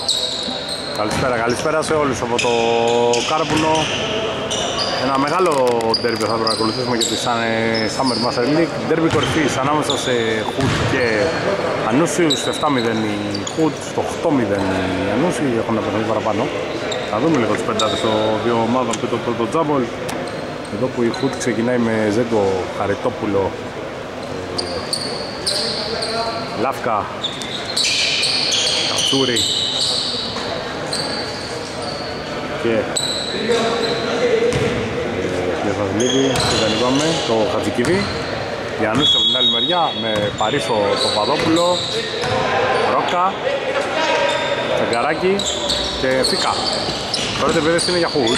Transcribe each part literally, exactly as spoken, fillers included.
Καλησπέρα, καλησπέρα σε όλους από το Κάρπουνο. Ένα μεγάλο ντέρμπι θα παρακολουθήσουμε για τη Summer Master League. Ντέρμπι κορυφής ανάμεσα σε Hood και Ανούσιους. Στο επτά μηδέν η Hood, στο οκτώ μηδέν η Ανούσιοι. Έχουν ένα παιχνίδι παραπάνω. Θα δούμε λίγο τις πεντάδες των δύο ομάδων και το πρώτο τζάμπολ. Εδώ που η Hood ξεκινάει με Ζέγκο, Χαριτόπουλο, Λάφκα, Κατσούρη και Διαθασμίδη και δεν είπαμε το Χατζικίδη. Η Ανούσια από την άλλη μεριά με Παρίσο Παπαδόπουλο, Ρόκα, Τσαγκαράκη και Φίκα. Τώρα οι παιδες είναι για Hood.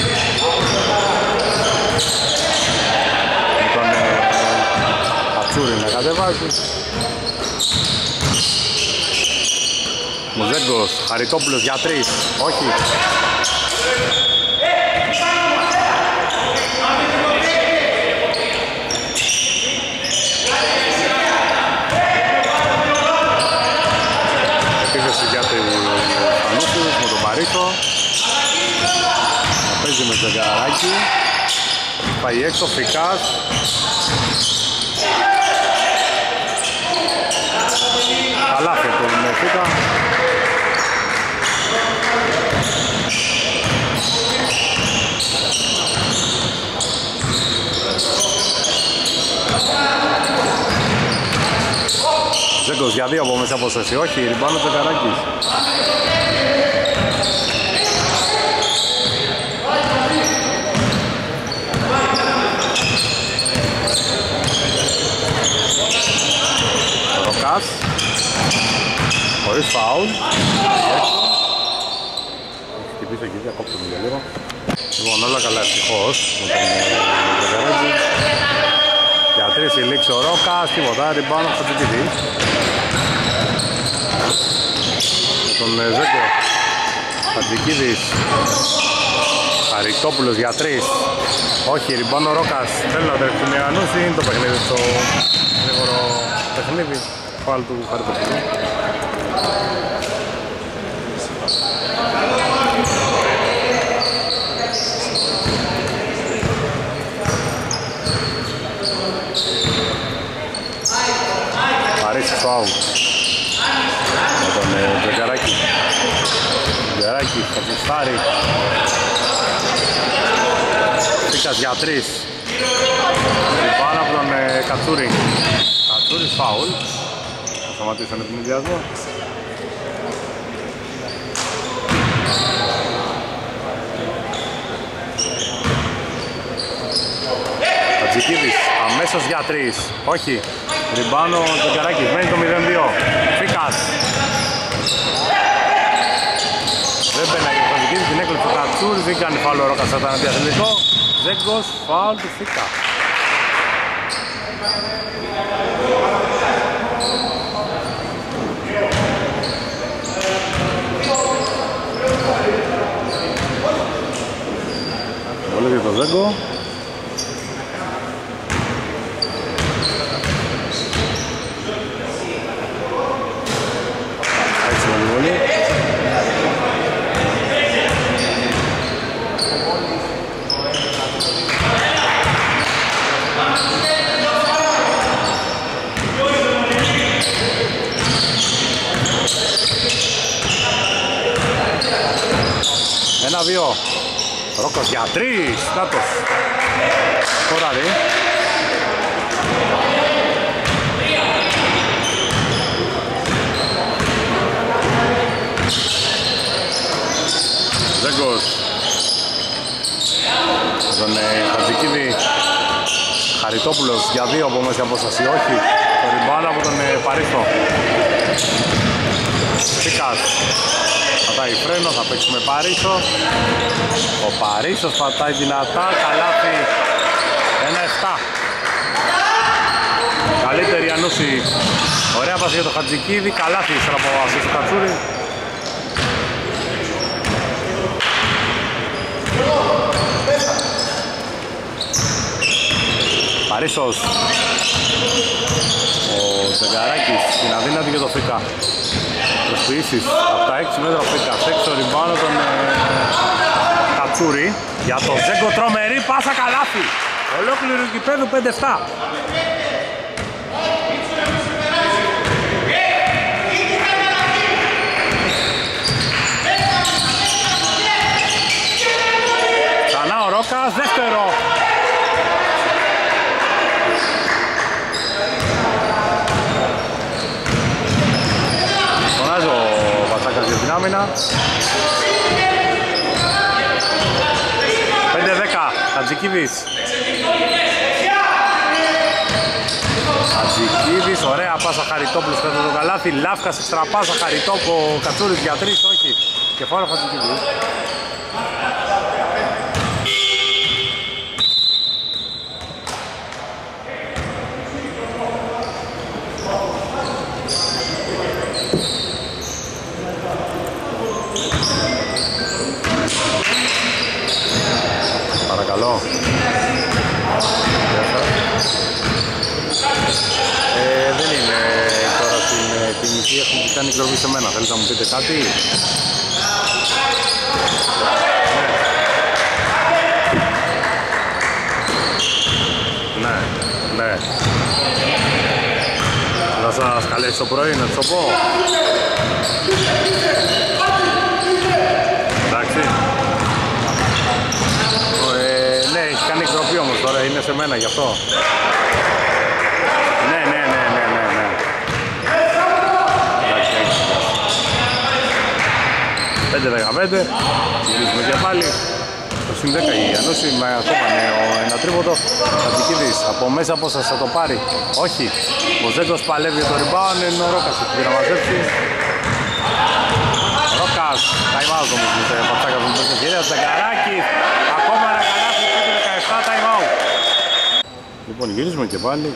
Με τον Κατσούρη να κατεβάζει. Μουζέγκος, Χαριτόπουλος για τρεις, όχι. Επίθεση για τους Ανούσιους με τον Παρίσο. Να παίζει με τον Γκαράκι. Πάει έξω, Φικάς. Καλάθι από τον Φίκα. Ζέγκος για δύο από μέσα απόσταση, όχι, ριμπάνω Τσεκαράκης. Ροκάς, χωρίς φάουλ. Χτυπήσει εκεί, διακόπτω για λίγο. Λοιπόν, όλα καλά ευτυχώς με τον Τσεκαράκη. Για τρεις η λήξη ο Ρόκας, τίποτα, ριμπάνω Χατζικίδης. Με τον Ζέγκο, Χατζικίδης, Χαριτόπουλος για τρεις. Όχι, ριμπάνω Ρόκας, θέλει να τρέχουν οι Ανούσιοι, είναι το παιχνίδι στο γρήγορο παιχνίδι. Φάουλ του Χαριτόπουλου. Παρίσι στο άου με τον Τζεγκαράκη. Τζεγκαράκη θα κουστάρει. Φίκας για τρεις. Πάνω από τον Κατσούρη. Κατσούρης φάουλ. Θα σταματήσουν τον ιδιασμό. Χατζικίδης αμέσως για τρεις. Όχι. Ριμπάνω τον Καράκης, μένει το μηδέν δύο. Φίκας. Δεν πέναγε ο Χατζικίδης, την έκλειψε ο Κατσούρης, δεν κάνει φάουλ ο Ρόκας, θα ήταν αντιαθλητικό. Ζέγκος, φάουλ του Φίκα. Πολύ για τον Ζέγκο. Ένα δύο. Ρόκος για τρεις. Νάτος. Κοράρι. Ζέγκος. Τον Χατζικίδη. Χαριτόπουλος για δύο από μέσα απόσταση. Όχι. Το ριμπάνω από τον Παρίσο. Φίκας. Πατάει φρένο, θα παίξει με Παρίσο. Ο Παρίσος πατάει δυνατά, καλάθι. ένα επτά. Καλύτερη Ανούση. Ωραία πάση για το Χατζικίδη, καλάθι ύστερα από ασίστ του Κατσούρη. Παρίσος. Ο Τσεγκαράκης, την αδύνατη και το Φίκα. Επίσης από τα έξι μέτρα Φίκας, έξω ριμπάνω τον ε, Κατσούρη για τον Ζέγκο, τρομερή πάσα, καλάθι. Ολόκληρο γηπέδου πέντε επτά. Ξανά ο Ρόκας, δεύτερο. Φωνάζει ο Βασάκας για την άμυνα. πέντε δέκα, Χατζικίδης. Χατζικίδης, ωραία πάσα Χαριτόπουλος κατά το καλάθι. Λάφκας, εξτραπάσα Χαριτόπουλο, Κατσούρης για τρεις, όχι. Και φάουλ Χατζικίδης. Παρακαλώ. Ε, δεν είναι τώρα στην κινητή, έχουν κάνει κλωβή σε μένα. Θέλετε να μου πείτε κάτι? Ναι, ναι. Θα σας καλέσει το πρωί να το πω. Εντάξει. Ε, ναι, έχει κάνει εκτροπή όμως τώρα, είναι σε μένα γι' αυτό. Ναι, ναι, ναι, ναι, ναι, ναι. Εντάξει, πέντε δεκαπέντε, γυρίζουμε και πάλι. Το συν δέκα η Ανούση με ακόμα νέο ένα τρίποντο. Χατζικίδης από μέσα πώς θα το πάρει? Όχι. Ο Ζέγκος παλεύει για το rebound, είναι ο Ρόκας που να μαζέψει. Ρόκας, time out όμως με τα πατσάκα του πρώτου χέρια, Τζαγκαράκης, ακόμα ένα καλάθι, πέντε δεκαεπτά, time out. Λοιπόν, γυρίζουμε και πάλι.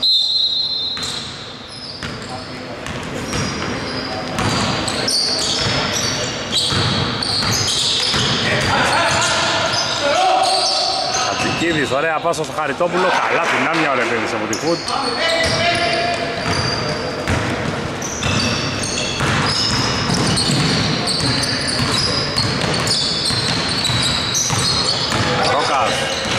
Χατζικίδης, ωραία πάσα στο Χαριτόπουλο, καλά την άμυνα, ωραία επένδυση από τη Φουτ. Ρόκας.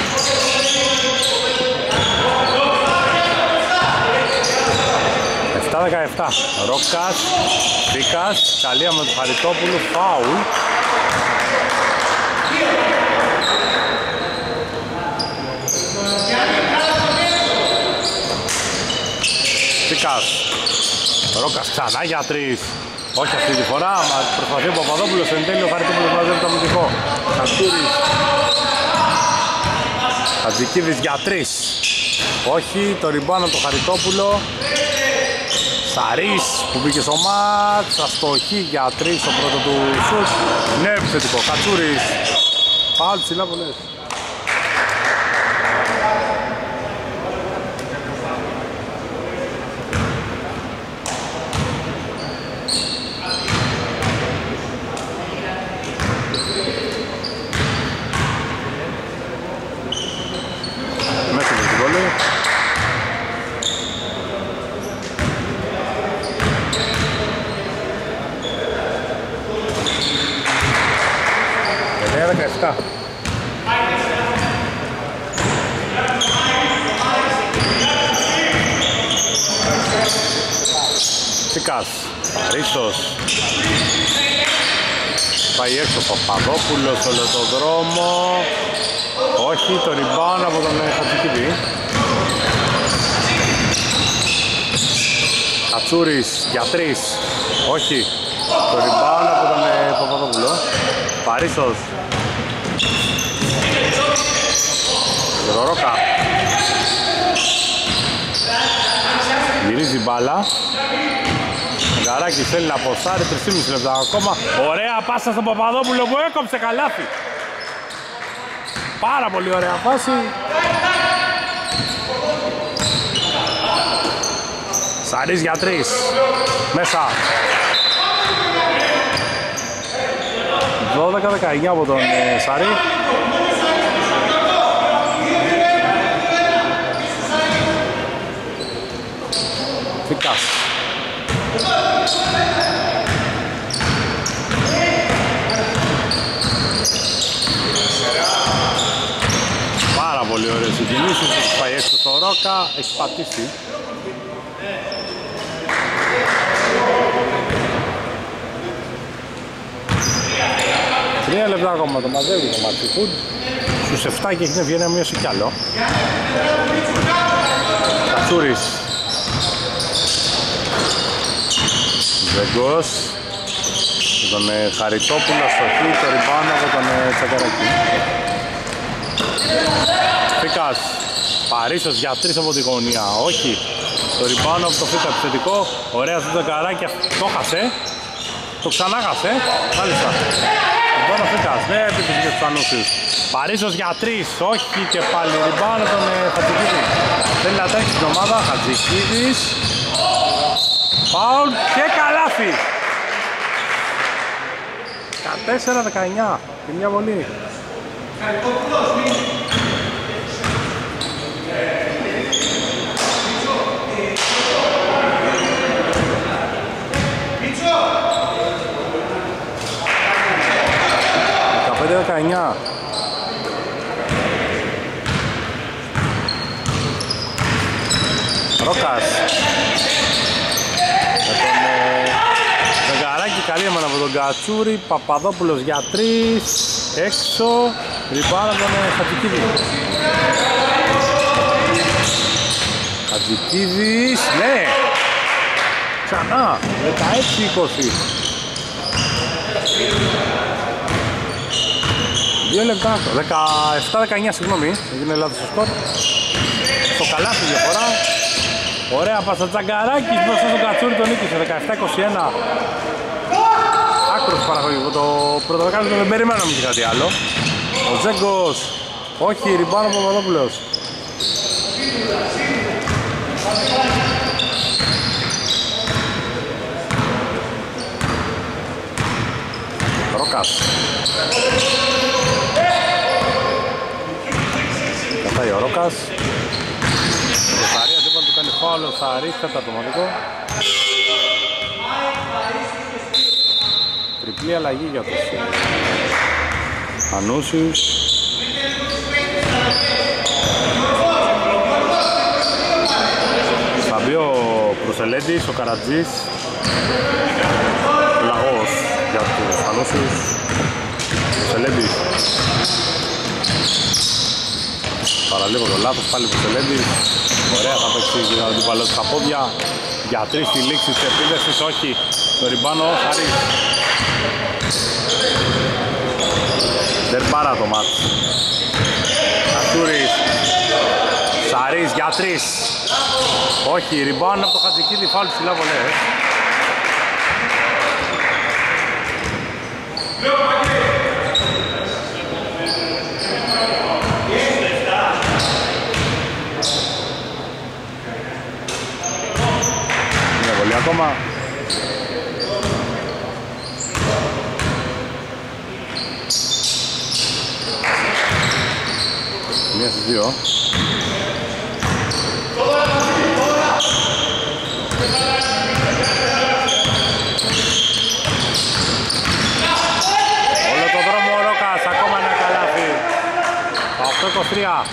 επτά δεκαεπτά. Ρόκας, Φίκας, καλία με τον Χαριτόπουλο, φάουλ. Φίκας. Ρόκας ξανά για τρεις. Όχι αυτή τη φορά, μα προσπαθεί ο Παπαδόπουλος, εν τέλει ο Χαριτόπουλος μαζεύει το αμυντικό. Κατσούρης. Χατζικίδης για τρεις. Όχι, το ριμπάνω από το Χαριτόπουλο. Σαρής που μπήκε στο μάτς, αστοχή για τρεις στο πρώτο του σουτ. Ναι, επιθετικό, Κατσούρης. Πάλι ψηλά πολλές. Μέσα με την βολή. εννέα δεκαεπτά. Τσικάς, Ρίστος. Πάει έξω ο Παπαδόπουλος όλο τον δρόμο. Όχι, το rebound από τον Χατζικίδη. Κατσούρης για τρεις. Όχι, το rebound από τον Παπαδόπουλο. Παρίσος. Για τον Ρόκα. Γυρίζει μπάλα. Γκαράκης θέλει να ποσάρει, τρία και μισό λεπτά ακόμα. Ωραία πάσα στον Παπαδόπουλο που έκοψε καλάθι. Πάρα πολύ ωραία φάση. Σαρής για τρεις. Μέσα. δώδεκα δεκαεννιά από τον ε, Σαρή. Φίκας. Ανούσης πάει έξω στο Ρόκα, έχει πατήσει. Τρία λεπτά ακόμα το μαζεύει το Ματσιχούντ. Στους εφτά και έχει βγαίνει να μείωσε κι άλλο. Κατσούρης. Ζεγκός. Τον ε, Χαριτόπουλο στο χ, το ριμπάνω από τον ε, Τσακαράκη. Φίκας. Παρίσος για τρεις από τη γωνία. Όχι. Το ριμπάνω από το Φίκα επιθετικό. Ωραία στο Τσακαράκη. Το χάσε. Το ξανά χάσε. Μάλιστα. Ριμπάνω Φίκας. Ναι, επίθεση και τους Ανούσιους. Παρίσος για τρεις. Όχι και πάλι ριμπάνω τον ε, Χατζικίδη. Θέλει να τρέξει την ομάδα. Χατζικίδης. Φάουλ και καλάθι. δεκατέσσερα δεκαεννιά και μια βολή. δεκαπέντε δεκαεννιά. Ρόκας. Καλή έμανα από τον Κατσούρη, Παπαδόπουλος για τρεις, έξω, ριμπάρα τον Χατζικίδη. Χατζικίδης, ναι! Ξανά, δεκαέξι είκοσι. Δύο λεπτά, δεκαεπτά δεκαεννιά, συγγνώμη, έγινε λάθος στο σκορ. Στο καλάθι διαφορά. Ωραία πάσα Τζαγκαράκης μπροστά στον Κατσούρη, τον νίκησε, δεκαεπτά είκοσι ένα. Άκρος παραγωγικό, το πρώτο δεκάλεπτο δεν περιμέναμε και κάτι άλλο. Ο Ζέγκος, όχι, ριμπάνω από Παπαδόπουλος. Ρόκας. Κατάει ο Ρόκας. Ο Σαρίας είπαν του κάνει φάουλ, ο Σαρής, κατατοματικό. Τριπλή αλλαγή για τους Ανούσιους. Θα μπει ο Προσελέντης, ο Καρατζής, ο Λαγός για τους Ανούσιους. Προσελέντης. Παραλίγο το λάθος, πάλι Προσελέντης. Ωραία, θα παίξει για την παλαιότητα στα πόδια. Για τρεις στη λήξη της επίδεσης, όχι. Το ριμπάνο, Χαρίς. Δεν πάρα το μάτς. Κατσούρης. Σαρής για τρεις. Όχι, ριμπάνο από το Χατζικίδη, φάουλ ψηλά βολές. Μια βολή ακόμα. Μία στις δύο. Όλο το δρόμο ο Ρόκας, ακόμα ένα καλάθι. οκτώ είκοσι τρία.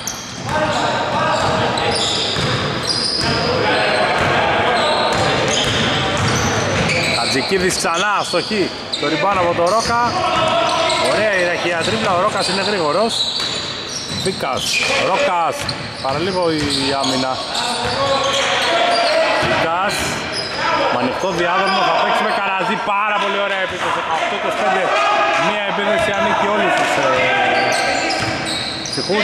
Χατζικίδης ξανά αστοχή. Το ριμπάνο από το Ρόκα. Ωραία η ραχαία τρίπλα, ο Ρόκας είναι γρήγορος. Φίκας, Ρόκας, παραλίγο η άμυνα. Φίκας, με ανοιχτό διάδρομο, θα παίξει με Καραζή, πάρα πολύ ωραία επίθεση. οκτώ είκοσι πέντε, μία επίθεση ανήκει όλους τους ψυχούς.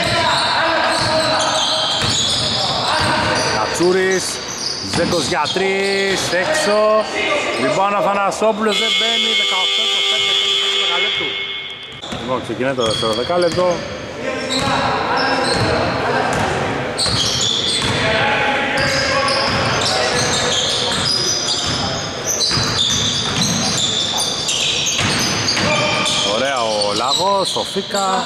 Κατσούρης, Ζέγκος για τρεις, έξω. Λοιπόν, ο Αθανασόπουλος δεν μπαίνει, δεκαοκτώ είκοσι πέντε, τέλος δεκαλέπτου. Λοιπόν, ξεκινάει το δεύτερο δεκάλεπτο. Ωραία ο Λάγος, ο Φίκα.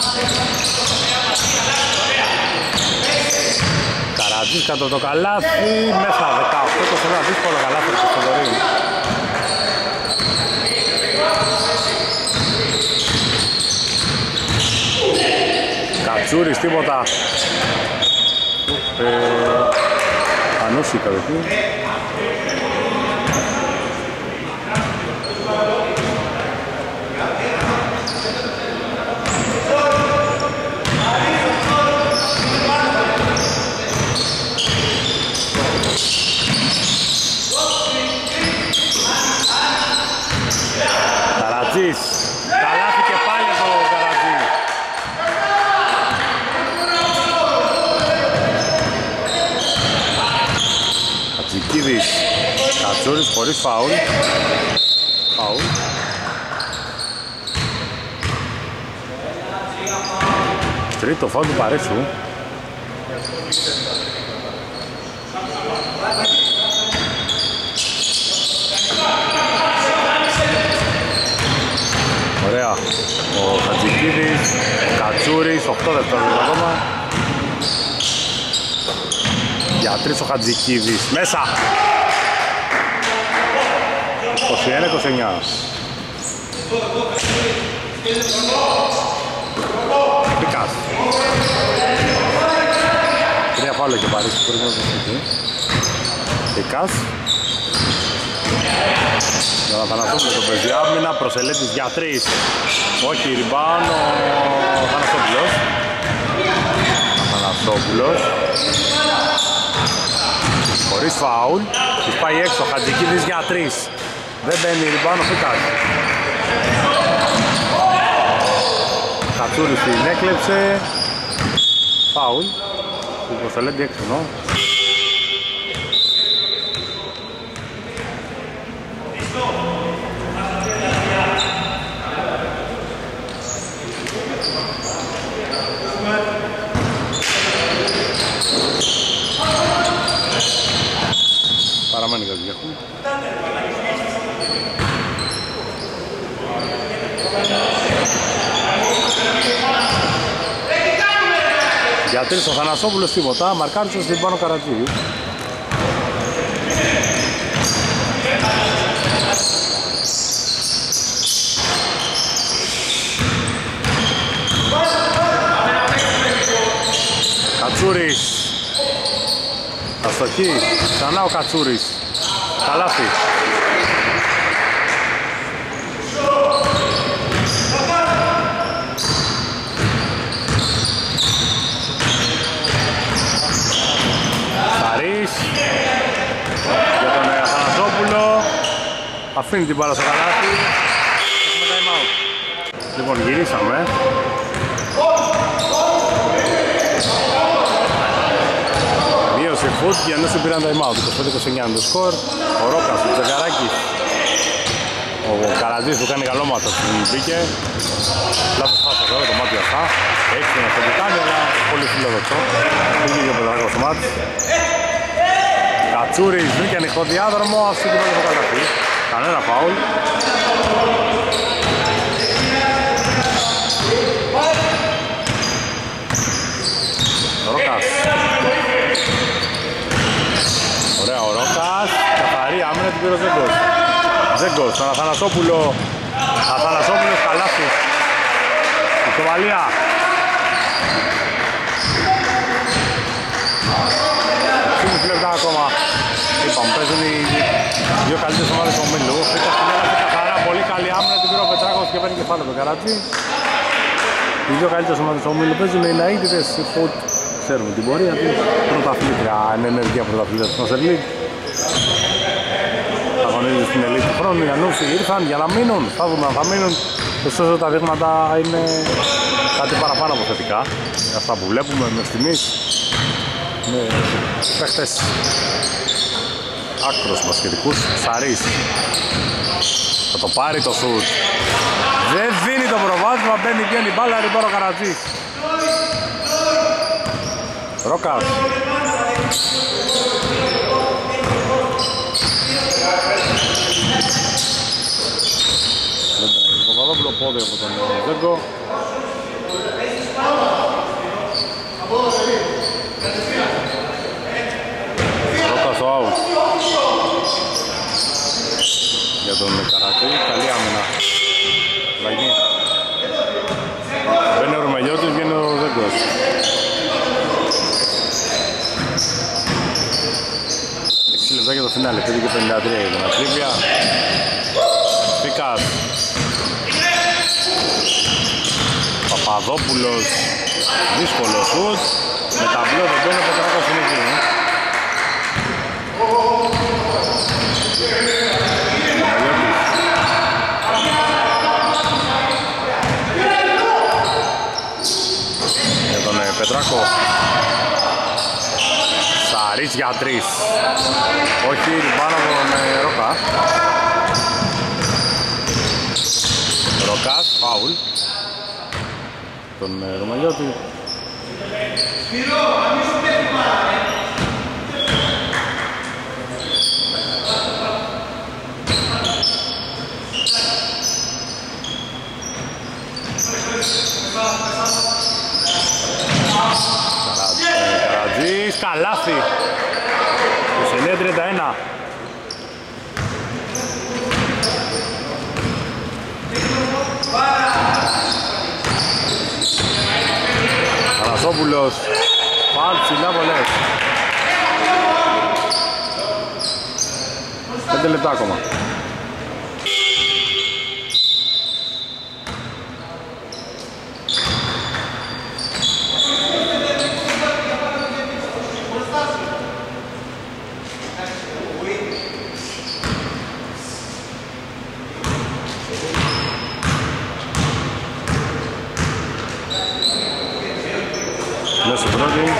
Καρατζής κάτω το καλάθι, μέσα δεκαοκτώ είκοσι ένα, δύσκολο καλάθι στο Θοδωρή. Κατσούρης, τίποτα. Ε, Ανούση κατευθείαν. Καρατζής, καλάθι και πάλι από Καρατζή. Χατζικίδης, Κατσούρης χωρίς φάουλ. Φάουλ. Τρίτο φάουλ του Παρέσου. Ωραία. Ο Χατζικίδης, ο Κατσούρης, οκτώ δευτερόλεπτα ακόμα. Για τρεις ο Χατζικίδης, μέσα! είκοσι ένα είκοσι εννιά. Πικάς. Τρία φάουλα και Παρίσι που πρέπει να το σπίτι. Πικάς. Για να Θανασόπουλος το παίζει άμυνα, Προσελέτης για τρεις. Όχι, rebound ο Θανασόπουλος. Θανασόπουλος. Χωρίς φάουλ. Τους πάει έξω, Χατζικίδης για τρεις. Δεν μπαίνει rebound ο Φίκας. Κατσούρης την έκλεψε. Φάουλ. Ο Προσελέτη έξω, νο. Παραμένει κάτι για χού. Για τρεις ο Θανασόπουλος τίποτα, μαρκάρισε στην πάνω Καρατζή. Κατσούρης. Αστοχή, ξανά ο Κατσούρης. Καλάθι. Χαρής. Για τον Αθανασόπουλο. Αφήνει την μπάλα στο καλάθι. Έχουμε time out. Λοιπόν, γυρίσαμε. Σε φουτ για να σε πήραν time out, είκοσι πέντε είκοσι εννιά το σκορ. Ο Ρόκας, ο Τζακαράκης, ο Καρατζής που κάνει καλό μάτος που μπήκε. Λάθος πάσα τώρα, το μάτι αυτά. Έχει να το κάνει, αλλά πολύ φιλόδοξο. Πήγε για πεντακόσια στο μάτι. Κατσούρης βρήκε ανοιχτό διάδρομο, αυτή την πάλι το καταφύ. Κανένα φάουλ. Ρόκας. Ωραία ο Ρόκας, καθαρή άμυνα την πήρε ο Ζέγκος. Ζέγκος, τον Αθανασόπουλο. Αθανασόπουλος καλάθι. Ισοβαλία. είκοσι λεπτά ακόμα. Είπαμε, παίζουν οι δύο καλύτερες ομάδες του ομίλου. Φύγα στην Ελλάδα καθαρά, πολύ καλή άμυνα την πήρε ο Πετράκος και παίρνει κεφάλαιο το Καράτσι. Οι δύο καλύτερες ομάδες του ομίλου παίζουν οι Ναΐτιδες, οι Φουτ. Ξέρουμε την πορεία της, πρωταθλήτρια, είναι ενεργεία πρωταθλήτρια της Master League. Αγωνίζονται στην ελίτ του χρόνου, οι Ανούσοι ήρθαν για να μείνουν, θα δούμε αν θα μείνουν. Ωστόσο τα δείγματα είναι κάτι παραπάνω από θετικά. Αυτά που βλέπουμε μέχρι στιγμής, με παίχτες άκρος μπασκετικούς. Σαρής, θα το πάρει το σουτ. Δεν δίνει το προβάδισμα, μπαίνει και η μπάλα, ριμπάρο Καρατζής. Ρόκας. Το Παπαδόπουλο πόδι από τον Ζέγκο. Ρόκας ο out. Για τον Καρατζή, καλή άμυνα. Λαγή. Μπαίνει ο Ρουμελιώτης, βγαίνει ο Ζέγκος. το φινάλε, πέντε και πενήντα τρία για την ακρίβεια. Πίκας. Παπαδόπουλος, δύσκολο σουτ. Με ταμπλό δεν μπαίνει, ο Πετράκος είναι εκεί. Για τον Πετράκο. Σαρίτς για τρεις. Όχι, πάνω από τον Ρόκα. Ροκάς, φάουλ. Τον Ρωμαλιώτη. Καρατζής, καλάθι. είκοσι εννέα τριάντα ένα. Καρασόπουλος, φάουλ ψηλά πολλές. Πέντε λεπτά ακόμα. Μέσα πρώτη.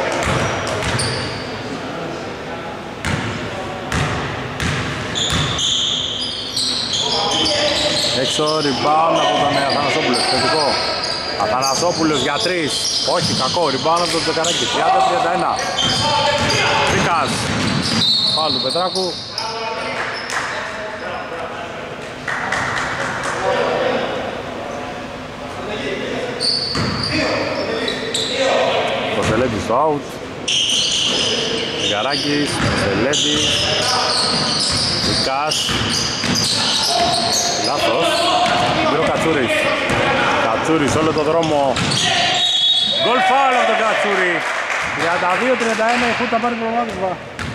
Έξω, rebound από τον Αθανασόπουλο, θετικό. Αθανασόπουλος για τρεις. Όχι, κακό, rebound από τον Τζεκαράκη. τριάντα τριάντα ένα. Πίκας. Φάουλ του Πετράκου. Μεσελέτης στο out. Τζεκαράκης, Μεσελέτης. Πίκας. Λάθος. Πήρε ο Κατσούρης. Κατσούρης όλο το δρόμο. Γκολ φάουλ από τον Κατσούρη. τριάντα δύο τριάντα ένα, η Χούτα πάρει προβάδισμα.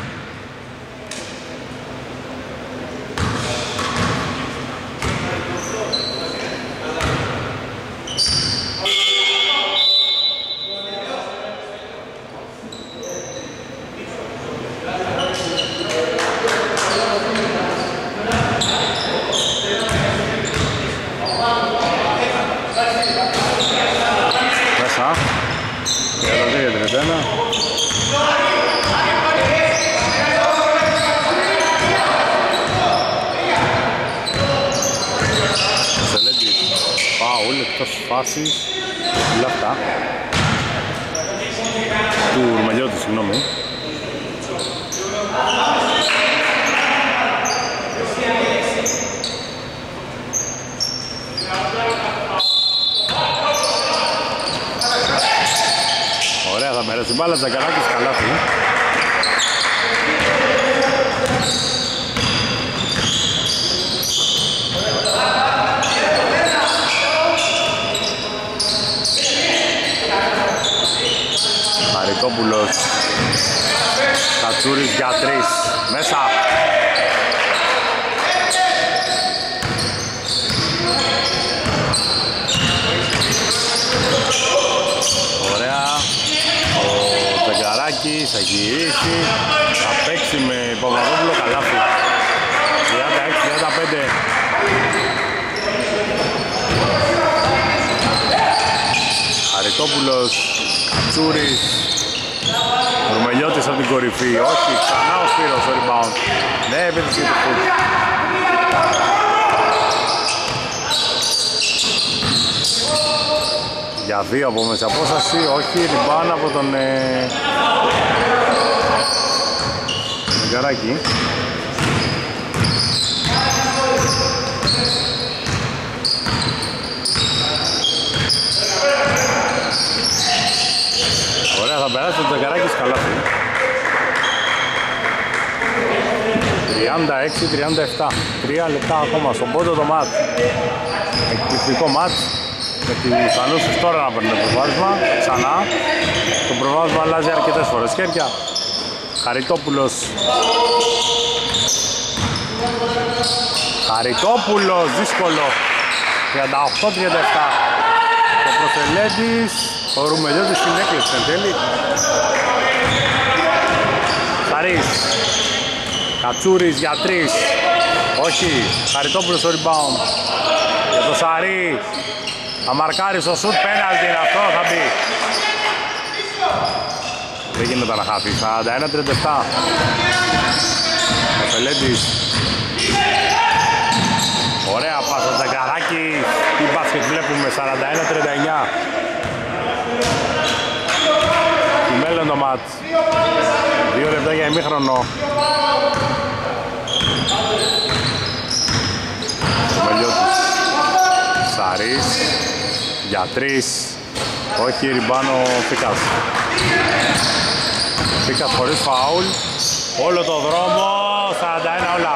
Φάσεις, λεφτά του Ρουμαλιώτη, συγγνώμη. Ωραία, θα περάσει μπάλα, Τζακαράκης, καλάθι. Χαριτόπουλος, Κατσούρης για τρεις, μέσα. Ωραία, ο Τζεκαράκης θα γυρίσει, θα παίξει με Παπαδόπουλο, καλάθι. τριάντα έξι τριάντα πέντε. Χαριτόπουλος, Κατσούρης, Ρουμελιώτης από την κορυφή, όχι, ξανά ο Σπύρος στο rebound. Ναι, επίθεση του φουτ. Για δύο από μέσα απόσταση, όχι, rebound από τον ε... Γκαράκη. Ωραία, θα περάσει το Τζεκαράκης, καλάθι. τριάντα έξι τριάντα επτά, τρία λεπτά ακόμα στον πόντο το μάτ. Εκπληκτικό μάτ με τις Ανούσες τώρα να παίρνουν το προβάδισμα. Ξανά το προβάδισμα αλλάζει αρκετές φορές χέρια. Χαριτόπουλος Χαριτόπουλος, δύσκολο. τριάντα οκτώ τριάντα επτά. Το Προσελέντης, ο Ρουμελιώτης την έκλεψε εν τέλει. Σαρής. Κατσούρης για τρεις. Όχι. Χαριτόπουλος στο rebound. Για το Σαρή. Αμαρκάρι στο σουτ, πέναλτι είναι αυτό, θα μπει. Δεν γίνεται να χάθει. σαράντα ένα τριάντα επτά. Ο Φελέντης. Ωραία πάσα Ζαγκαράκη. Τι μπάσκετ βλέπουμε, σαράντα ένα τριάντα εννιά. Τι μέλλον το μάτς. Δύο λεπτά για ημίχρονο. Ο Μελιώτης. Σαρής. Για τρεις. Όχι, ριμπάνω Φίκας. Φίκας χωρίς φαούλ. Όλο το δρόμο, σαράντα ένα όλα.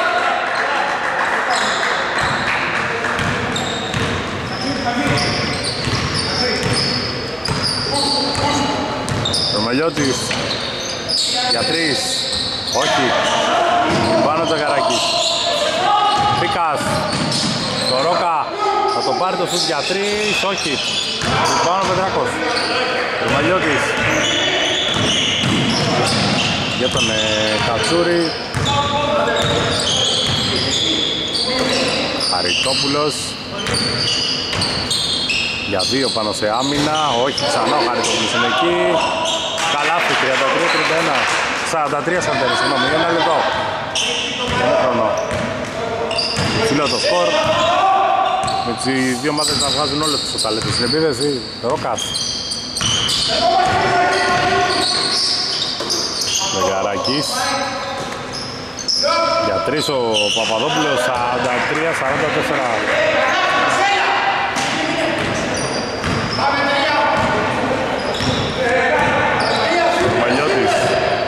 Ρωμελιώτης. Για τρεις. Όχι. Πάνω Τζακαράκης. Φίκας. Το Ρόκα. Θα το πάρει το σουτ για τρεις. Όχι. Πάνω Πετράκος. Ρωμελιώτης. Για τον ε, Κατσούρη. Χαριτόπουλος. Για δύο πάνω σε άμυνα. Όχι, ξανά ο Χαριτόπουλος είναι εκεί. Καλάθι, τριάντα τρία τριάντα ένα. σαράντα τρία σαράντα ένα, συγγνώμη, για ένα λεπτό. Ένα χρόνο. Ψηλό το σκορ. Με τις δύο ομάδες να βγάζουν όλο τους το ταλέντο στην επίδεση. Ρόκας. Μεγαράκης. Για τρεις ο Παπαδόπουλος, σαράντα τρία σαράντα τέσσερα. Μαλιώτης.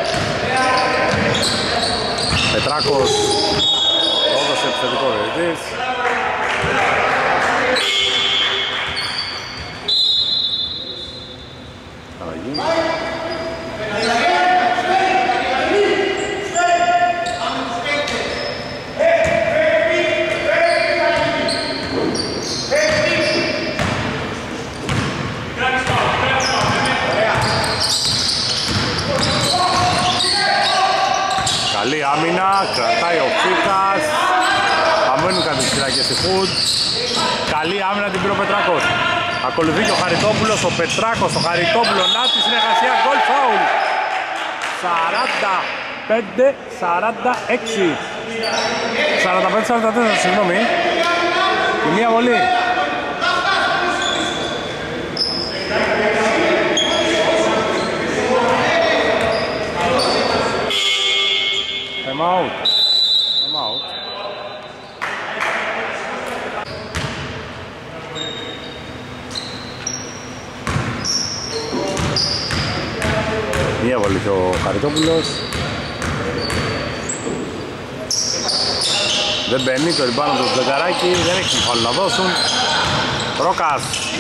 Πετράκος. Έδωσε επιθετικό διαιτητής. Αλλαγή. Καλή άμυνα, κρατάει ο Φίκας. Θα μένουν κάτι ψηλά και στη φουτ. Καλή άμυνα την πήρε ο Πετράκος. Ακολουθεί και ο Χαριτόπουλος, ο Πετράκος, ο Χαριτόπουλο. Να τη συνεργασία, γκολ φάουλ. σαράντα πέντε σαράντα έξι. σαράντα πέντε σαράντα τέσσερα, συγγνώμη. Η μία βολή. Time out. Time out. Μία βολή και ο Χαριτόπουλος. Δεν μπαίνει το ριμπάνο του Τζαγκαράκη, δεν έχει φάουλ να δώσουν. Ρόκας.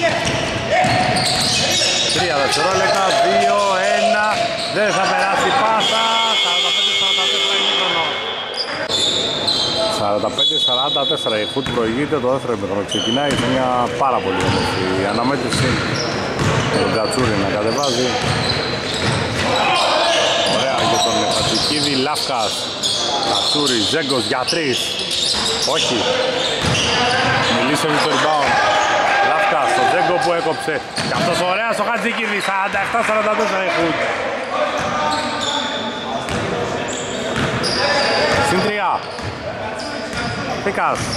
Τρία δευτερόλεπτα, δύο, ένα, δεν θα περάσει πάσα. σαράντα πέντε σαράντα τέσσερα ημίχρονο. σαράντα πέντε σαράντα τέσσερα η Χουτ προηγείται, το δεύτερο ημίχρονο ξεκινάει σε μια πάρα πολύ όμορφη αναμέτρηση. Τον Κατσούρη να κατεβάζει. Ωραία για τον Χατζικίδη, Λάφκας. Κατσούρη, Ζέγκος για τρεις. Όχι. Μιλήσω με το rebound. Λάφκας, το Ζέγκο που έκοψε. Και αυτός ωραία στο Χατζικίδη, σαράντα επτά σαράντα τέσσερα η Χουτ. Συν τρία. Φίκας.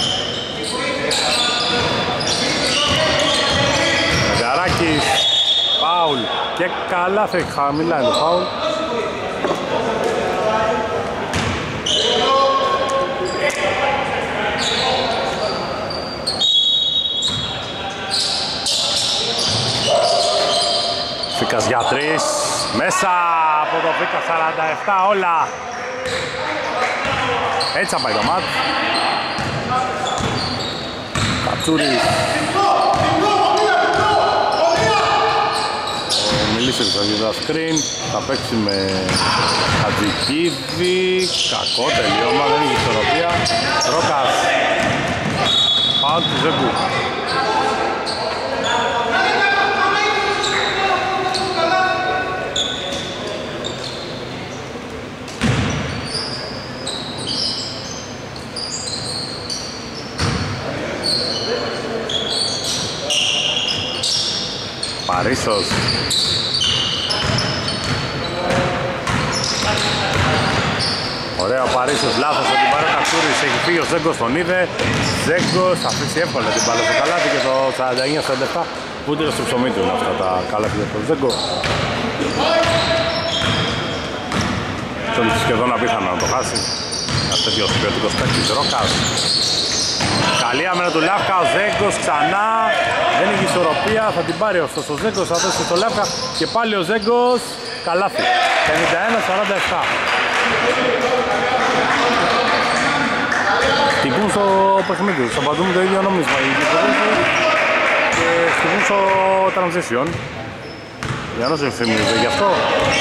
Μεγαράκης. Φάουλ. Και καλά θα χαμηλά είναι το φάουλ. Φίκας για τρεις. Μέσα από το Φίκα σαράντα επτά όλα. Έτσι θα πάει το μάτ. Κατσούρης. Ο Μιλίσης θα γίνει τα screen. Θα παίξει με Χατζικίδη. Κακό τελείωμα, δεν έχει ισορροπία. Ρόκας. Ζέγκου. Παρίσος. Ωραία ο Παρίσος, λάθος από την πάρει ο Κατσούρης, έχει φύγει ο Ζέγκος, τον είδε. Ζέγκος θα αφήσει εύκολα την μπάλα στο καλάθι και το σαράντα εννιά σαράντα επτά που ούτε στο ψωμί του είναι αυτά τα καλάθι για τον Ζέγκο. Αυτό είναι σχεδόν απίθανο να το χάσει. Ένας τέτοιος ποιοτικός παίκτης. Ρόκας. Καλή άμυνα του Λάφκα, ο Ζέγκος ξανά. Δεν έχει ισορροπία, θα την πάρει ωστόσο ο Ζέγκος, θα δώσει στο Λάφκα και πάλι ο Ζέγκος. Καλάθι. πενήντα ένα σαράντα επτά. Χτυπούν στο παιχνίδι τους, απαντούν το ίδιο νόμισμα και χτυπούν στο transition. Για να σε θυμίζετε γι' αυτό.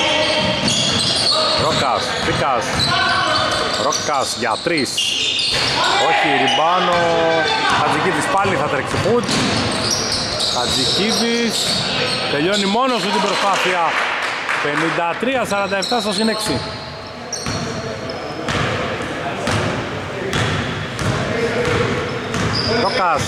Ρόκας, Φίκας. Ρόκας για τρεις. Όχι, ριμπάνω. Χατζικίδης πάλι θα τρέξει φουτ. Χατζικίδης τελειώνει μόνος του την προσπάθεια. πενήντα τρία σαράντα επτά στο συν έξι. Ρόκας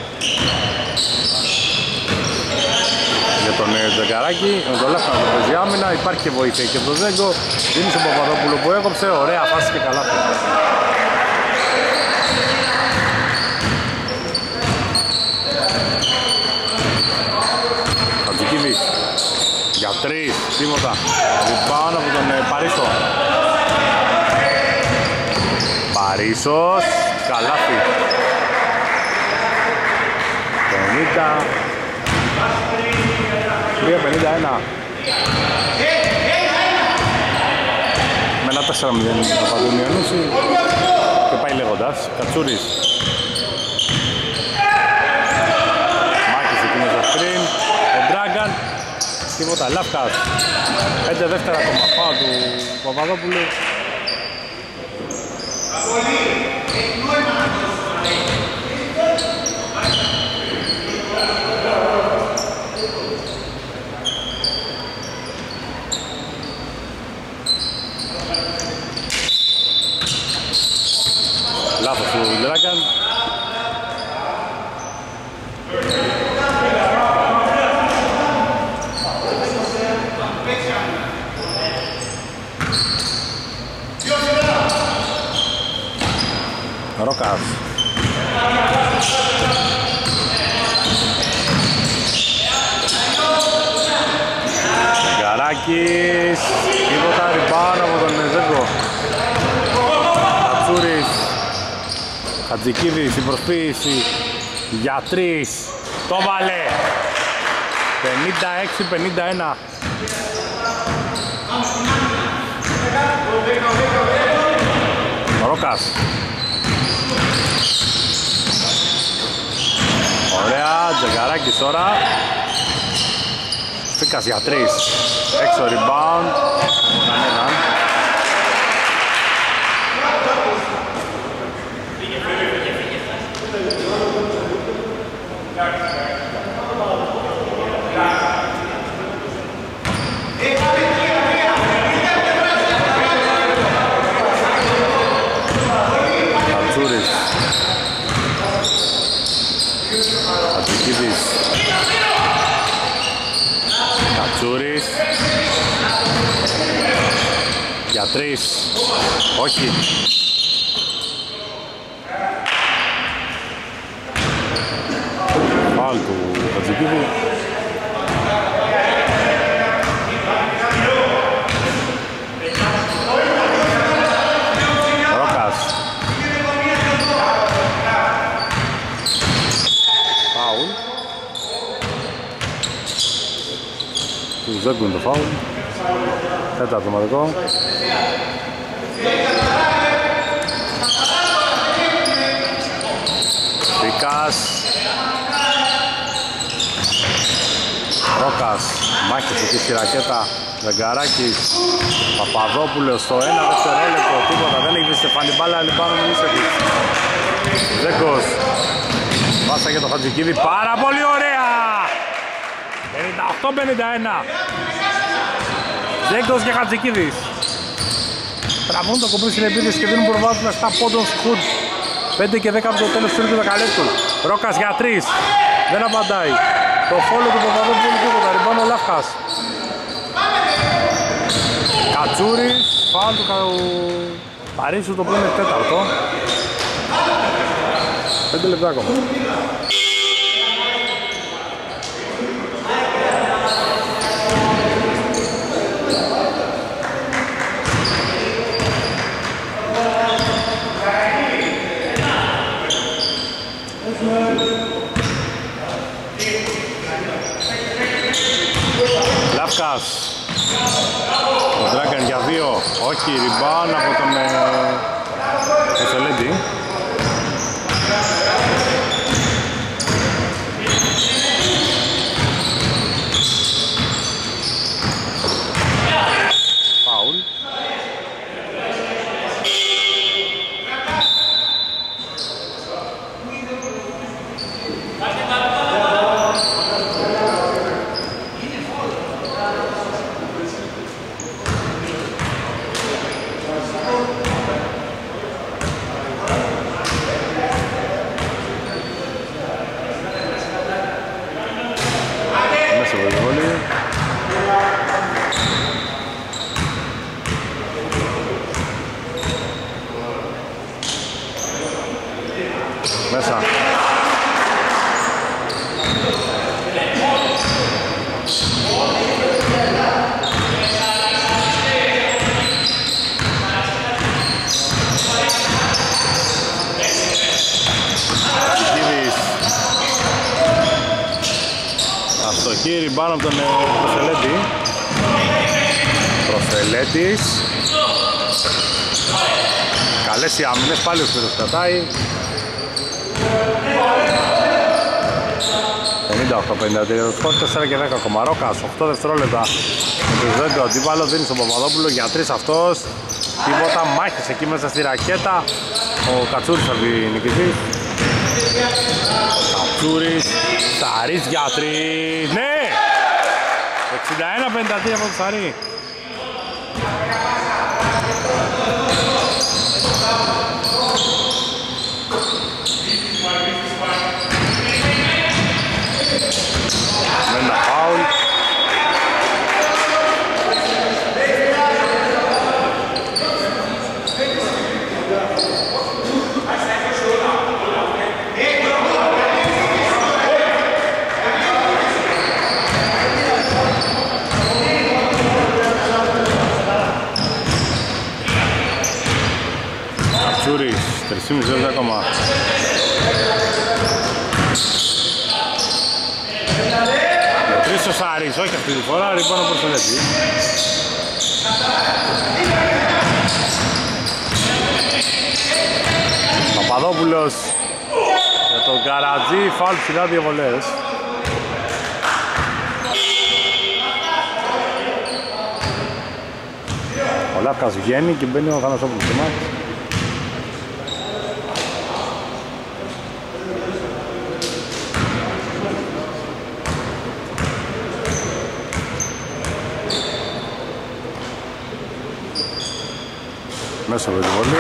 για τον Τζαγκαράκη, με το λάθος να το παίζει άμυνα, υπάρχει και βοήθεια και τον Ζέγκο, δίνει στον Παπαδόπουλο που έκοψε, ωραία φάση και καλά. Χατζικίδης για τρεις, τίποτα, πάνω από τον Παρίσο. Παρίσος, καλάθι. πενήντα τρία πενήντα ένα. Με ένα τέσσερα μηδέν θα παντούν οι Ανούσοι και πάει λέγοντας. Κατσούρης. Μάκης εκείνος το screen. Ο Ντράγκαν. Τίποτα. Λάφκας. Πέντε δεύτερα ακόμα φάου του Παπαδόπουλου. Λάθος του Ντράγκαν. Ρόκας. Γκαράκης. Τίποτα ριμπάνω από τον Ζέγκο. Κατσούρης. Χατζικίδης, η προσποίηση για τρεις. Το βάλε. πενήντα έξι πενήντα ένα. Ρόκας. Ωραία, Τζαγκαράκης τώρα. Φίκας για τρεις. Έξω rebound. Κανέναν. Κατσούρης. Κατσικίδης. Κατσούρης. Για τρεις. Όχι. Φάουλ του Κατσικίδη. Ρόκας. Φάουλ. Του Ζέγκου είναι το φάουλ. Τέταρτο ομαδικό. Φίκας. Ρόκας. Μάχης εκεί στη ρακέτα. Ζαγκαράκης. Παπαδόπουλος στο ένα δευτερόλεπτο. Τίποτα. Δεν έχει στεφάνει μπάλα. Λιμπάνω μην είσαι εκεί. Ζέγκος. Βάσα για το Χατζικίδη, πάρα πολύ ωραία! πενήντα οκτώ πενήντα ένα. Ζέγκος και Χατζικίδης τραβούν το κουμπί στην επίθεση και δίνουν προβάδισμα στα πόντων Σκουτ. πέντε και δέκα από το τέλος του τρίτου δεκαλέπτου. Ρόκας για τρεις, δεν απαντάει. Το φόλο του Παπαδόπουλου τίποτα, ριμπάνω ο Λάφκας. Κατσούρης, φάουλ του Παρίσιου, το οποίο είναι τέταρτο. πέντε λεπτά ακόμα. Λάφκας, ο Dragon για δύο, όχι, rebound από τον Κοσελέντη. Φάουλ. Μέσα. Αστοχή, ριμπάνω από τον Προσελέτη. Προσελέτης. Καλές οι άμυνες, πάλι ο Σπύρος κρατάει. πενήντα οκτώ πενήντα τρία, το σκορ τέσσερα και δέκα ακόμα. Ρόκας, οκτώ δευτερόλεπτα με το Ζέγκο αντίπαλο, δίνει στον Παπαδόπουλο για τρεις αυτός. Τίποτα, μάχες εκεί μέσα στη ρακέτα. Ο Κατσούρης θα βγει νικητής. Κατσούρης, Σαρής για τρεις, ναι! εξήντα ένα πενήντα τρία από το Σαρή. Με ένα φάουλ. Κατσούρης, τρία και μισό λεπτά ακόμα. Τρεις ο Σάρης, όχι αυτή τη φορά, ριμπάνω προς το λέτη. Παπαδόπουλος για τον Καρατζή, φάουλ ψηλά, δύο βολές. Ο Λάφκας βγαίνει και μπαίνει ο Θανασόπουλος στο μάτι. Μέσα από τη βολή.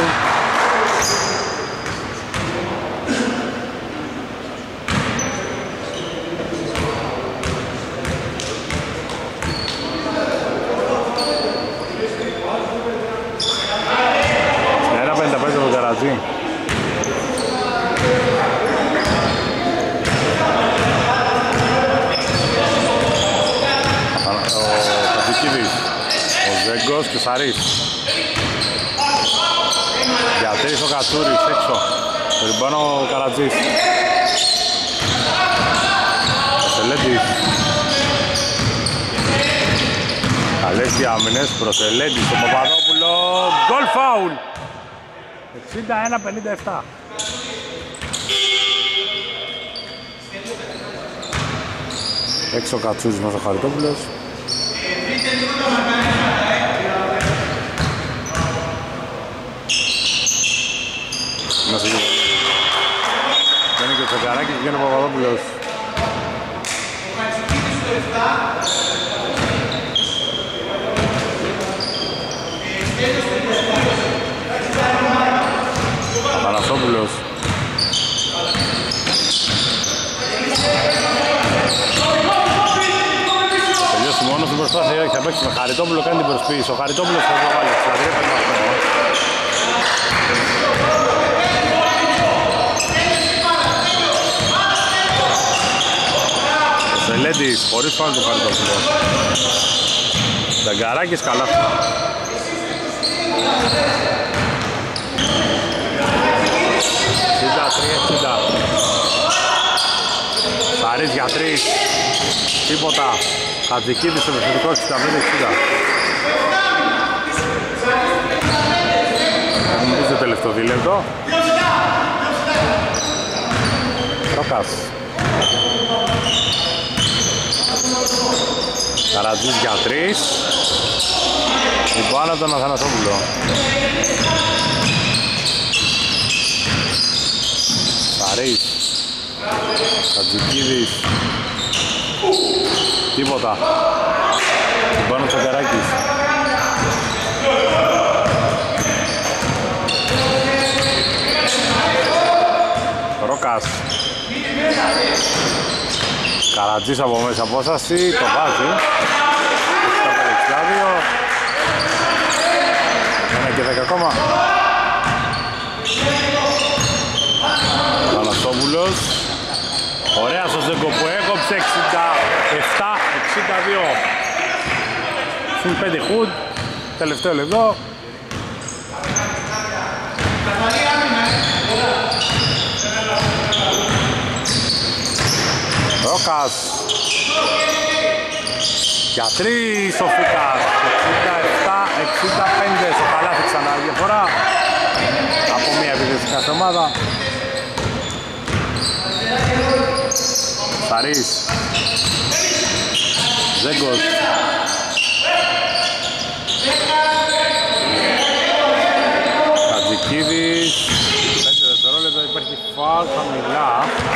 ένα πενήντα πέντε το Καρατζή. Ο Κατσικίδης, ο Ζέγκος και ο Σαρής. Για τρεις ο Κατσούρης έξω. Το ριμπάνω ο Καρατζής. Ο Σελέντης. Καλές οι άμυνες. Προσελέντης στο Παπαδόπουλο. Γκολ φάουλ. εξήντα ένα πενήντα επτά. Έξω ο Κατσούρης μέσα ο Χαριτόπουλος. Μέσα και δεν είναι και ο Ζαγαράκης, βγαίνει ο Παπαδόπουλος. Πανασόπουλος. Τελειώσει μόνος την προσπάθεια, έχει θα παίξει με Χαριτόπουλο, κάνει την προσποίηση. Ο Χαριτόπουλος θα το βάλει, δηλαδή έπαιρνε αυτό. Ο Σελέντης, χωρίς φάουλ του Χαριτόπουλο. Νταγκαράκης, καλά. εξήντα τρία εξήντα. Σαρής για τρεις. Τίποτα. Χατζικίδης στο επιθετικό εξήντα πέντε εξήντα. Έχουμε πει στο τελευταίο δίλεπτο. Ροκάς. Καρατζής για τρεις. Η μπάλα τον Αθανασόπουλο. Σαρής. Χατζικίδης. Τίποτα. Την πάνω Τσακαράκης. Ρόκας. Καρατζής από μέσα απόσταση. Το βάζει. εξήντα δύο. Ένα και δέκα ακόμα. Πανασόπουλος. Ωραία στο Ζέγκο που έκοψε. εξήντα επτά εξήντα δύο. Συν πέντε χουντ. Τελευταίο λεπτό. Ρόκας. Για τρεις ο Φίκας. εξήντα επτά εξήντα πέντε. Στο καλάθι ξανά διαφορά. Από μία επίθεση κάθε ομάδα. Σαρής. Ζέγκος. Χατζικίδης. πέντε δευτερόλεπτα, υπάρχει φάουλ χαμηλά.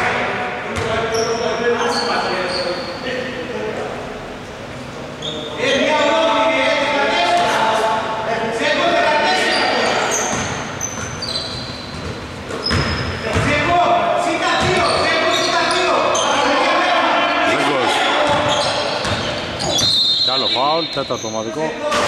Άλλο φάουλ, τέταρτο ομαδικό.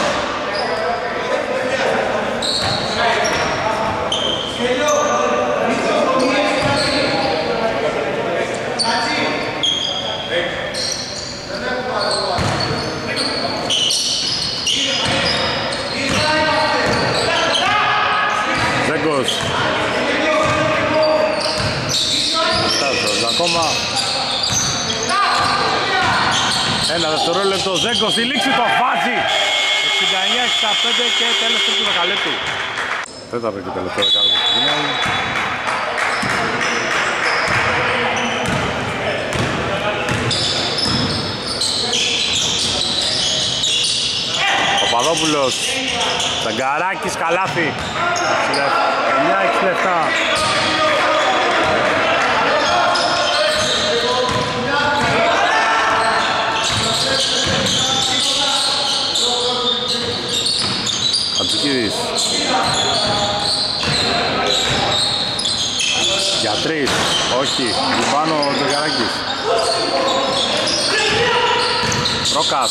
Ζέγκος. Φτάσος ακόμα. Ένα δευτερόλεπτο, Ζέγκος στη λήξη το βάζει. εξήντα εννιά εξήντα πέντε και τέλος του δεκαλέπτου. Τέταρτο και τελευταίο δεκάλεπτο του Δύναμη. Παπαδόπουλος. Ταγκαράκης, καλάθι. εξήντα εννιά εξήντα επτά. Χατζικίδης. Για τρεις. Όχι. Λιμπάνω ο Τζεγαράκης. Ρόκας.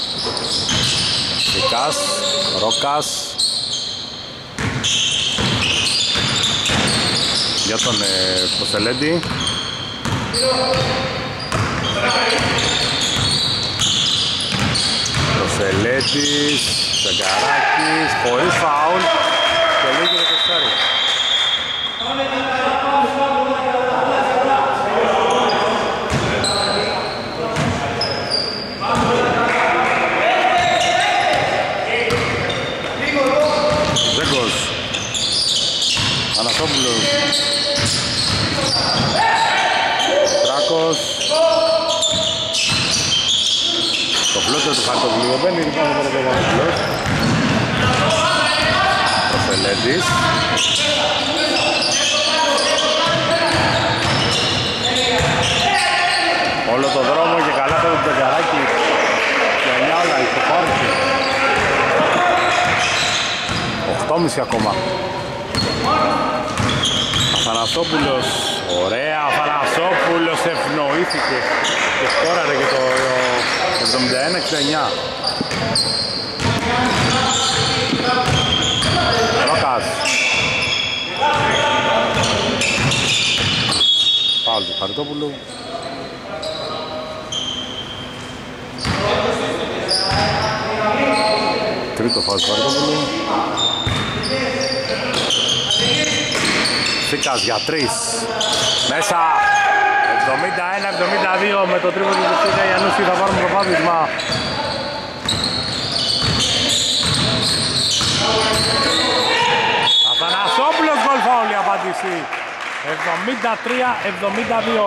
Φικάς. Ρόκας. Για τον ε, Ποσελέντη. Ποσελέντης. Τσαγκαράκης, χωρίς φάουλ και λίγη το τεσσάρι. Ζέγκος. Αναστόπουλος. Τράκος. Το πλότερο του Χαρτοβλίου μπαίνει, λοιπόν το πρώτο Χαρτοβλίου. Ο Φελέντης. του Τζαγκαράκη και εννιά όλα υποχώρησε. οκτώ και μισή ακόμα. Αθανασόπουλος, ωραία, Αθανασόπουλος ευνοήθηκε και σκόραρε και το εβδομήντα ένα εξήντα εννιά. Ρόκας. Φάουλ του Χαριτόπουλου. Τρίτο φάουλ του Χαριτόπουλου. Σίκας για τρεις. Μέσα. εβδομήντα ένα εβδομήντα δύο με το τρίποντο του Σίκα Γιαννούση θα πάρουμε προβάδισμα. Αθανασόπουλος γκολ φάουλ η απάντηση. εβδομήντα τρία εβδομήντα δύο.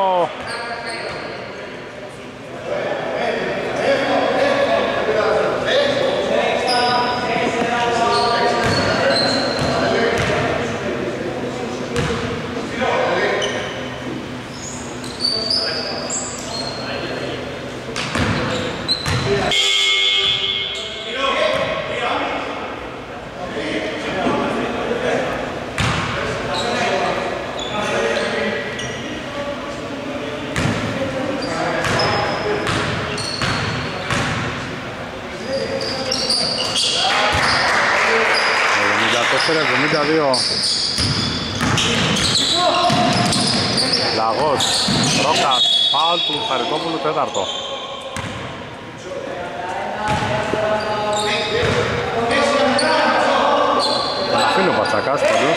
εβδομήντα δύο. Λαγός, Ρόκας, φάουλ του Χαριτόπουλου τέταρτο. Τον αφήνει ο Πατσακάς πάντως.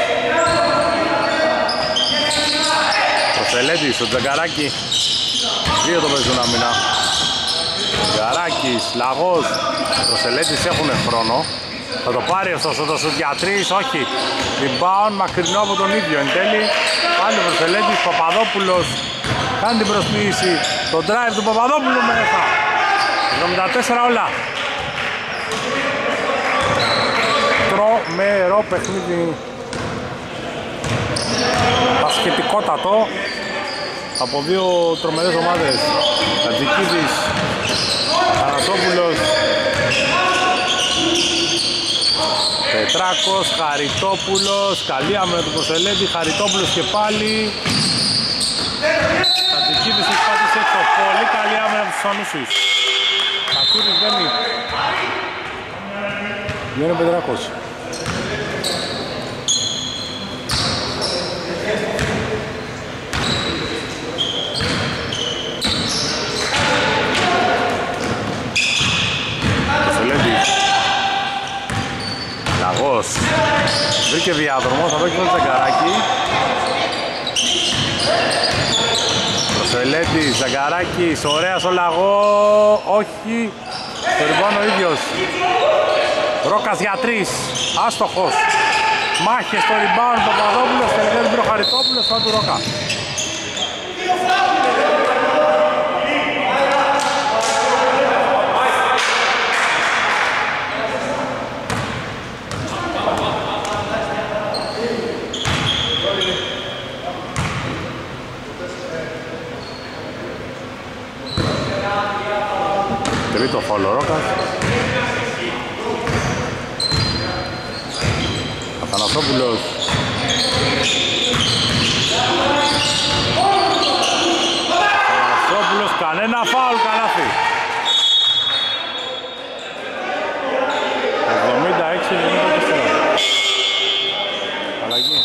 Προσελέντης, ο Τζαγκαράκη. Δύο το παίζουν άμυνα. Τζαγκαράκης, Λαγός, Προσελέντης έχουν χρόνο. Θα το πάρει ωστόσο το σουτ για τρεις, όχι. Rebound μακρινό από τον ίδιο. Εν τέλει, πάλι ο Βροσελέντης, Παπαδόπουλος κάνει την προσποίηση. Το drive του Παπαδόπουλου μέσα. εβδομήντα τέσσερα όλα. Τρομερό παιχνίδι. Πασχετικότατο. Από δύο τρομερές ομάδες. Τατζικίδης, Αθανασόπουλος, Πετράκος, Χαριτόπουλος, καλή άμυνα του Κοσελέντη, Χαριτόπουλος και πάλι. Τατζικίδης έχει πάτησε έξω, πολύ καλή άμυνα από τους Σανούσης. Κακούρης βγαίνει. Βγαίνει ο Πετράκος. Κοσελέντης. Λαγός. Βρήκε διάδρομο, θα βρει και το Τζαγκαράκι. Προσελέντης, Ζαγκαράκης, ωραία στο Λαγό, όχι, το ριμπάνω ο ίδιος. Ρόκας για τρεις, άστοχος. Μάχες στο ριμπάνω, τον Παπαδόπουλος, τελικά την Προχαριτόπουλος, θα του Ρόκα. Τρίτο φάουλ ο Ρόκας. Αθανασόπουλος. Αθανασόπουλος, κανένα φάουλ, καλάθι. εβδομήντα έξι εβδομήντα τέσσερα. Αλλαγή.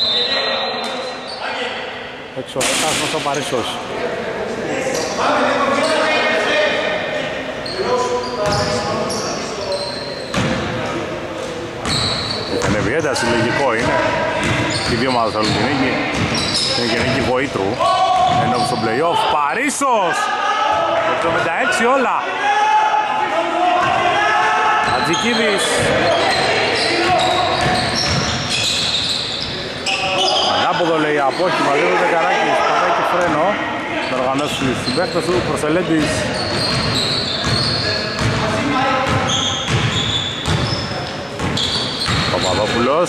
Έξω ο Ρόκας, ο Παρίσος. Ανέβει ένταση, λογικό είναι. Οι δύο ομάδες θέλουν την νίκη. Είναι και νίκη βοήτρου. Ενώ στο play-off, Παρίσος! εβδομήντα έξι όλα. Ατζικίδης. Ανάποδο λέει απόχημα, λέει ο Δεκαράκης. Πατάει και φρένο. Θα οργανώσει στην παίκτος του, Προσελέντης. Παπαδόπουλος.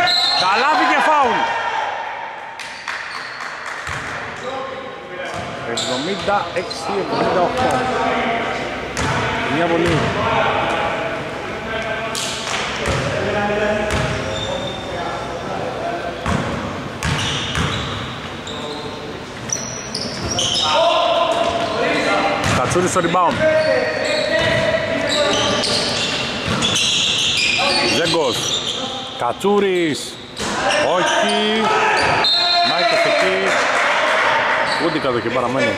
Καλάθι και φάουλ. εβδομήντα έξι εβδομήντα οκτώ. Μια βολή. Κατσούρης στο rebound. Ζέγκος. Κατσούρης. Όχι. Μάικος εκεί. Ούτε κάτω και παραμένει.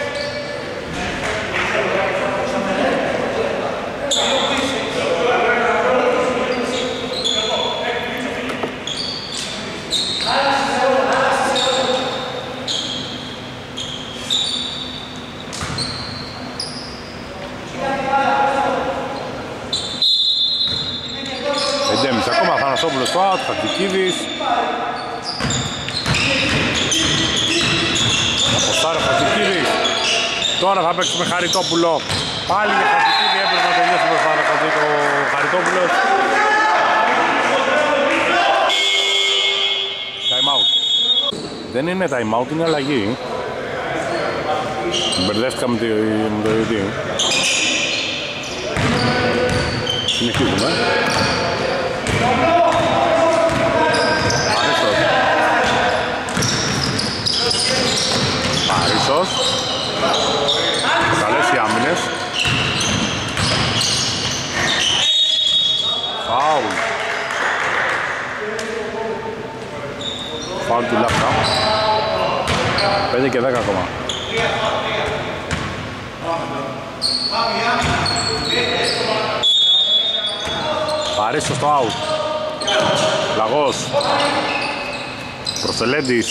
Εντέμις ακόμα, Θανασόπουλος στο out, Χατζικίδης. Αποστάρε Χατζικίδης. Τώρα θα παίξει με Χαριτόπουλο. Πάλι για Χατζικίδη, έπρεπε να τελειώσει μπροστά το Χαριτόπουλος. Time out. Δεν είναι time out, είναι αλλαγή. Μπερδεύτηκα με το διαιτητή. Συνεχίζουμε. Παρίσος. Παρίσος. Καλές οι άμυνες. Φάουλ. Φάουλ του Λάφτα. πέντε και δέκα ακόμα. Παρίσος στο out. Λαγός. Προσελέντης.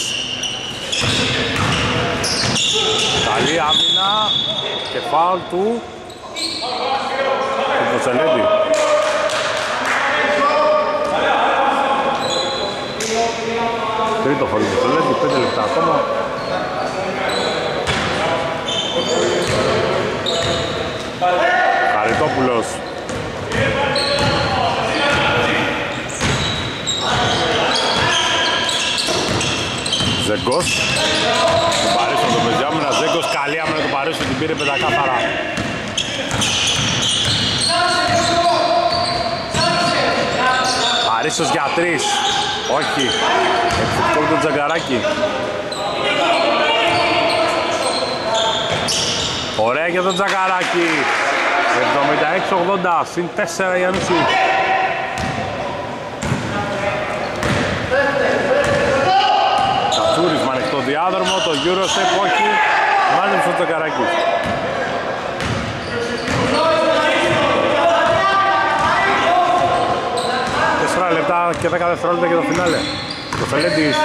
Καλή άμυνα και φάουλ του του Προσελέντη. Τρίτο φάουλ του Προσελέντη, πέντε λεπτά ακόμα. Χαριτόπουλος. Ζέγκος. Τον Παρίσο τον παίζει άμυνα. Ζέγκος, καλή άμυνα τον Παρίσο, την πήρε πεντακάθαρα. Παρίσος για τρεις. Όχι. Επιθετικό το Τζαγκαράκι. Ωραία για τον Τζαγκαράκι. εβδομήντα έξι ογδόντα, συν τέσσερα Ιαννουσί. Κατσούρης με ανοιχτό διάδρομο, το Eurostep όχι, μάζεψε ο Τζαγκαράκης. τέσσερα λεπτά και δέκα δευτερόλεπτα για το φινάλε. Το Φελέντης.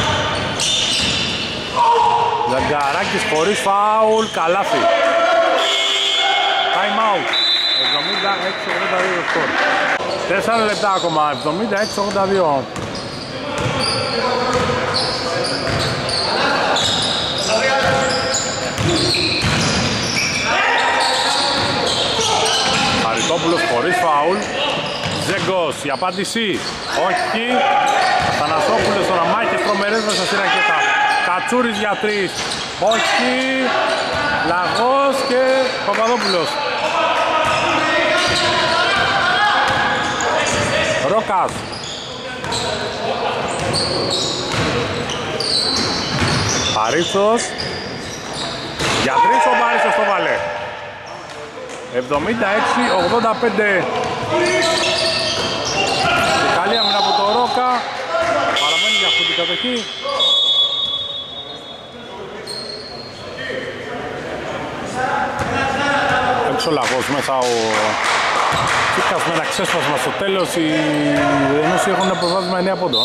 Τζαγκαράκης χωρίς φάουλ, καλάθι. Time out. εβδομήντα έξι ογδόντα δύο το σκορ. τέσσερα λεπτά ακόμα, εβδομήντα έξι ογδόντα δύο. Χαριτόπουλος χωρίς φάουλ. Ζέγκος, η απάντηση όχι. Θανασόπουλος τώρα, μάχες τρομερές μέσα στη ρακέτα. Κατσούρης για τρεις όχι. Λαγός και Παπαδόπουλος. Ρόκας. Παρίσος. Για τρεις ο Παρίσος το βάλε. εβδομήντα έξι ογδόντα πέντε. Και καλή άμυνα από το Ρόκα. Παραμένει για αυτή την κατοχή. Έξω ο Λαγός, μέσα ο Κίκας με ένα ξέσπασμα στο τέλος. Οι Ενώσοι έχουν ένα προβάδισμα εννέα πόντων.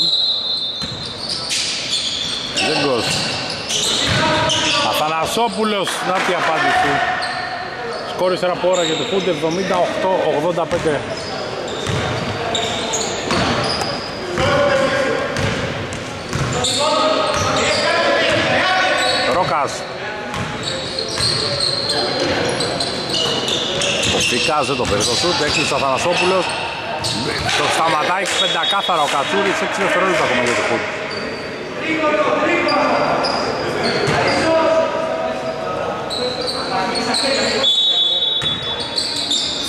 Ζέγκος. Αθανασόπουλος, να τη απάντηση. Σκόρισε ένα πόρα για το Χούντ, εβδομήντα οκτώ ογδόντα πέντε. Ρόκας. Ο Φίκας δεν το παίρνει το σουτ, έκλεισε ο Αθανασόπουλος. Το σταματάει πεντακάθαρα ο Κατσούρης, έξι δευτερόλεπτα ακόμα για το Χούντ.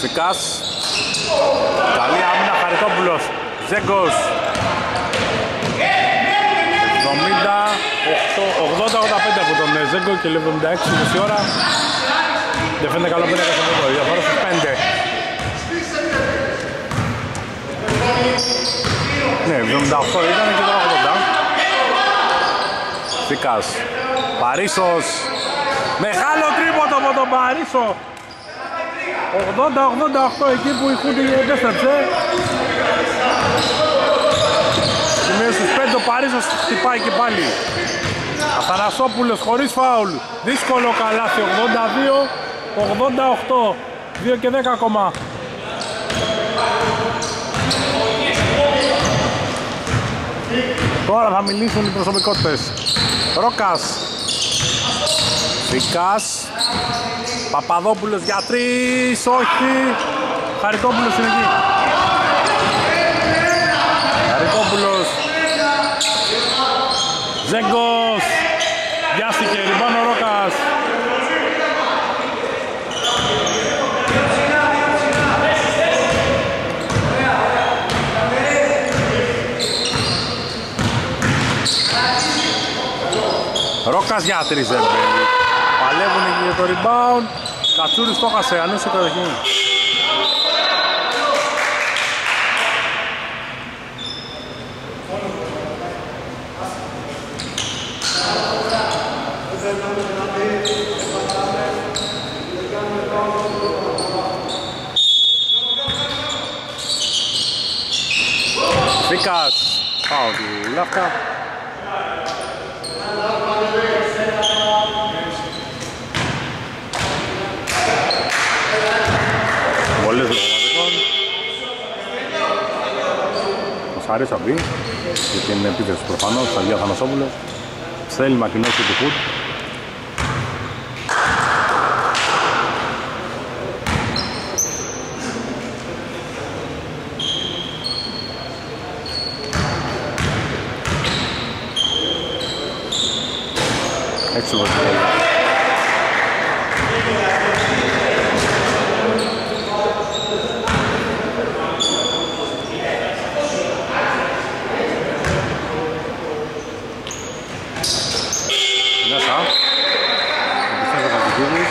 Φικάς. Καλή άμυνα, Χαριτόπουλος. Ζέγκος. ογδόντα ογδόντα πέντε από τον Ζέγκο και εβδομήντα έξι μισή ώρα. Δεν φαίνεται καλό πέντε στο πέντε, διαφορά στους πέντε. Ναι, εβδομήντα οκτώ ήταν και τώρα ογδόντα. Φικάς. Παρίσος. Μεγάλο τρίποντο από τον Παρίσο. ογδόντα ογδόντα οκτώ εκεί που η Χούντι επέστρεψε. Σημείο στους πέντε ο Παρίσος χτυπάει και πάλι. Αθανασόπουλος χωρίς φάουλ. Δύσκολο καλάθι, ογδόντα δύο ογδόντα οκτώ. δύο και δέκα ακόμα. Τώρα θα μιλήσουν οι προσωπικότητες. Ρόκας. Φικάς. Παπαδόπουλος για τρεις, όχι. Χαριτόπουλος είναι εκεί. Χαριτόπουλος. Ζέγκος. Βιάστηκε, ριμπάνω ο Ρόκας. Ρόκας για τρεις δεν μπαίνει. Παλεύουν για το rebound. Κατσούρης το έχασε, ανούσε κατοχή. Φίκας. Πάω του Λάφκα. Πολλές δρομματικών. Ο Σάρης θα μπει και την επίθεση προφανώς θα βγει ο Αθανασόπουλος. Θέλει μακρινώσει του Χουτ. έξι βασικό. Μέσα. Επιστρέφω από τους Κίβους.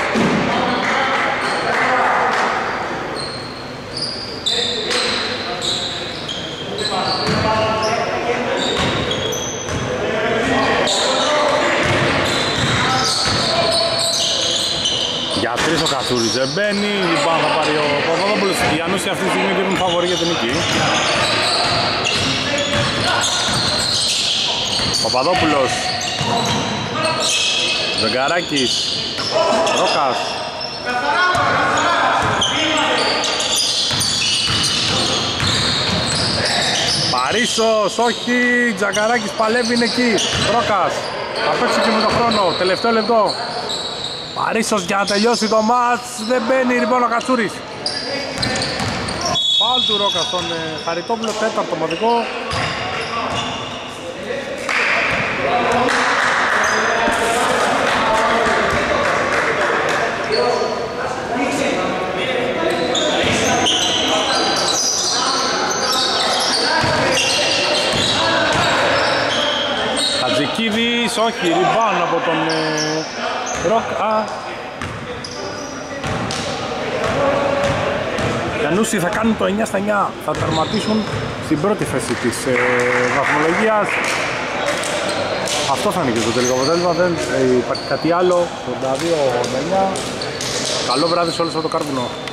Για τρεις ο Κατσούρης δεν μπαίνει, λοιπόν θα πάρει ο Παπαδόπουλος. Οι Ανούσοι αυτή τη στιγμή δίνουν φαβορί για την νίκη. Παπαδόπουλος. Ζεγκαράκης. Ρόκας. Παρίσος, όχι, Τζαγκαράκης παλεύει, είναι εκεί. Ρόκας, θα παίξει και με τον χρόνο, τελευταίο λεπτό. Παρίσος για να τελειώσει το μάτς, δεν μπαίνει λοιπόν ο Κατσούρης. Φάουλ του Ρόκα στον ε, Χαριτόπουλο, τέταρτο μοδικό. Χατζικίδης, όχι, ριμπάν από τον ε, Ρόκα. Οι Ανούσοι θα κάνουν το εννιά στα εννιά, θα τερματίσουν στην πρώτη θέση της ε, βαθμολογίας. Αυτό θα είναι και το τελικό αποτέλεσμα, δεν ε, υπάρχει κάτι άλλο. ογδόντα δύο ογδόντα εννιά. Καλό βράδυ σε όλους από το Κάρβουνο.